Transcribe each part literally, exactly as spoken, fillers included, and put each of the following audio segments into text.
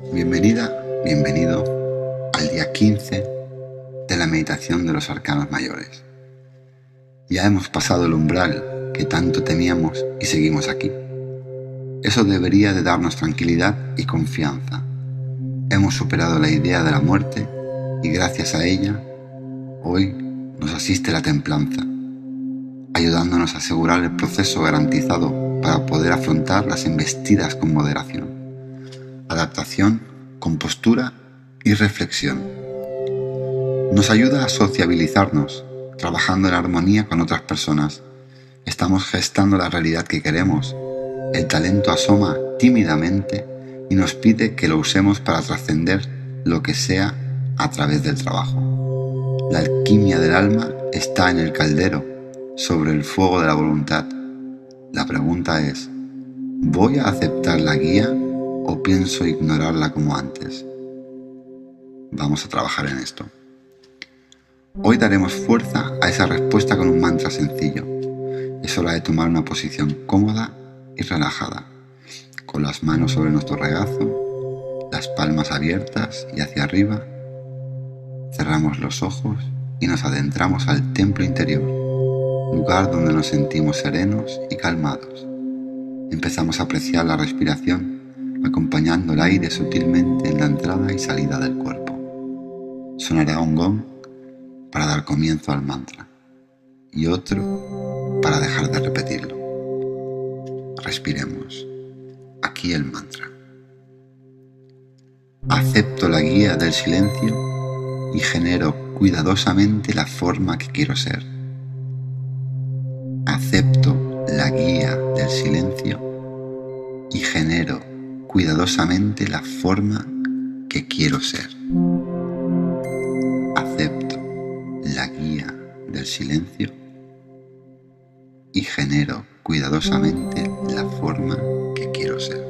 Bienvenida, bienvenido al día quince de la meditación de los arcanos mayores. Ya hemos pasado el umbral que tanto temíamos y seguimos aquí. Eso debería de darnos tranquilidad y confianza. Hemos superado la idea de la muerte y gracias a ella, hoy nos asiste la templanza, ayudándonos a asegurar el proceso garantizado para poder afrontar las embestidas con moderación, adaptación, compostura y reflexión. Nos ayuda a sociabilizarnos, trabajando en armonía con otras personas. Estamos gestando la realidad que queremos. El talento asoma tímidamente y nos pide que lo usemos para trascender lo que sea a través del trabajo. La alquimia del alma está en el caldero, sobre el fuego de la voluntad. La pregunta es, ¿voy a aceptar la guía o pienso ignorarla como antes? Vamos a trabajar en esto. Hoy daremos fuerza a esa respuesta con un mantra sencillo. Es hora de tomar una posición cómoda y relajada, con las manos sobre nuestro regazo, las palmas abiertas y hacia arriba. Cerramos los ojos y nos adentramos al templo interior, lugar donde nos sentimos serenos y calmados. Empezamos a apreciar la respiración, acompañando el aire sutilmente en la entrada y salida del cuerpo. Sonará un gong para dar comienzo al mantra y otro para dejar de repetirlo. Respiremos. Aquí el mantra. Acepto la guía del silencio y genero cuidadosamente la forma que quiero ser. Acepto la guía del silencio y genero cuidadosamente la forma que quiero ser. Acepto la guía del silencio y genero cuidadosamente la forma que quiero ser.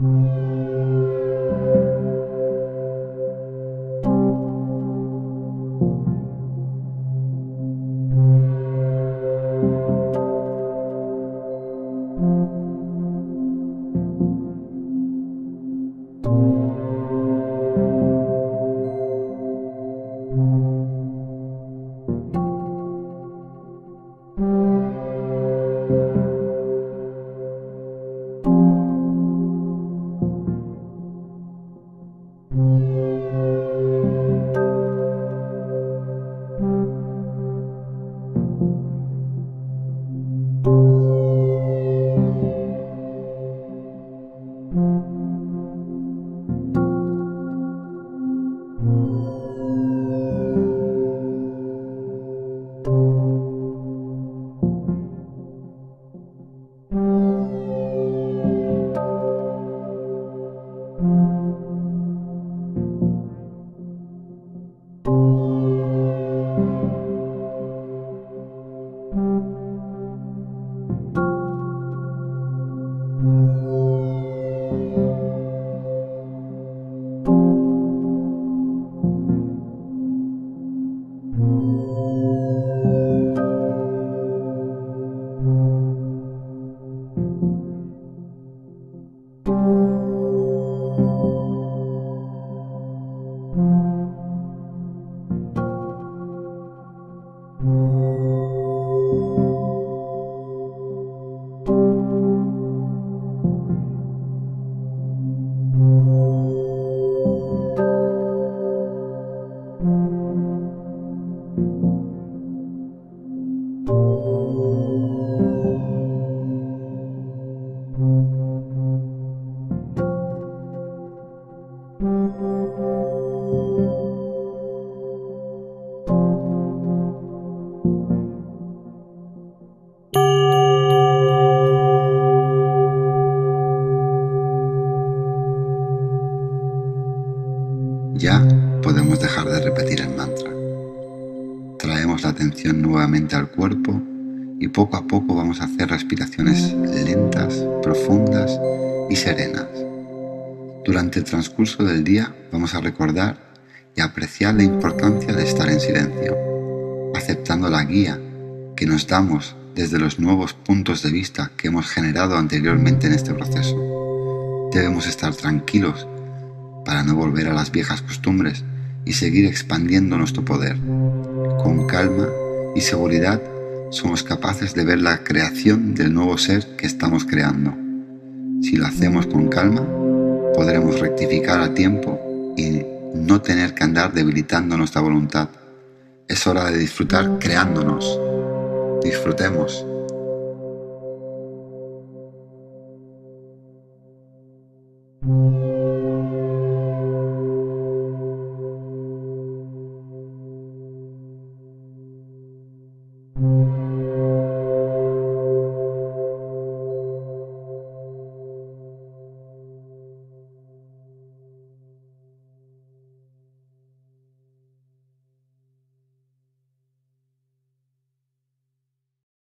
Ya podemos dejar de repetir el mantra. Traemos la atención nuevamente al cuerpo y poco a poco vamos a hacer respiraciones lentas, profundas y serenas. Durante el transcurso del día vamos a recordar y apreciar la importancia de estar en silencio, aceptando la guía que nos damos desde los nuevos puntos de vista que hemos generado anteriormente en este proceso. Debemos estar tranquilos para no volver a las viejas costumbres y seguir expandiendo nuestro poder. Con calma y seguridad somos capaces de ver la creación del nuevo ser que estamos creando. Si lo hacemos con calma, podremos rectificar a tiempo y no tener que andar debilitando nuestra voluntad. Es hora de disfrutar creándonos. Disfrutemos.